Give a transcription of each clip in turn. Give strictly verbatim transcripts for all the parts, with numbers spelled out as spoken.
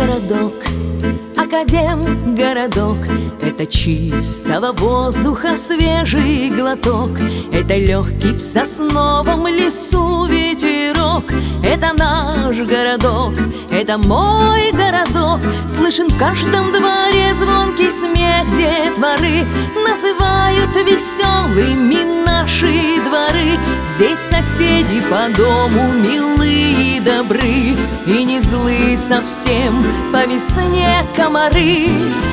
Академгородок, Академгородок, это чистого воздуха свежий глоток, это легкий в сосновом лесу ветерок. Это наш городок, это мой городок. Слышен в каждом дворе звонкий смех детворы. Называют веселыми наши дворы. Здесь соседи по дому милые и добры, и не злы совсем по весне комары.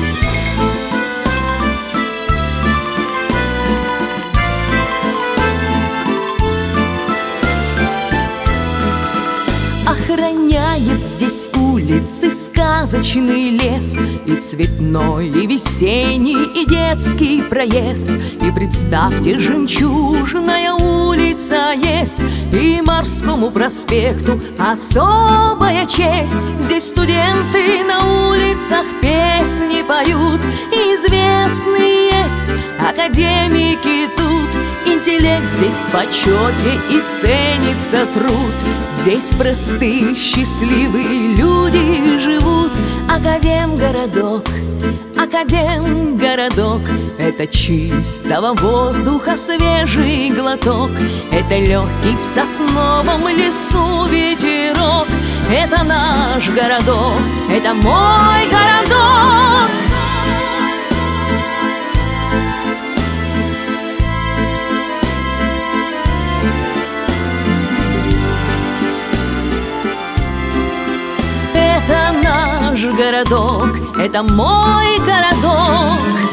Охраняет здесь улицы сказочный лес, и цветной, и весенний, и детский проезд. И представьте, жемчужная улица есть, и Морскому проспекту особая честь. Здесь студенты на улицах песни поют, и известные есть академики тут. Интеллект здесь в почете и ценится труд. Здесь простые, счастливые люди живут. Академгородок, Академгородок, это чистого воздуха свежий глоток, это легкий в сосновом лесу ветерок. Это наш городок, это мой городок. Это наш городок, это мой городок.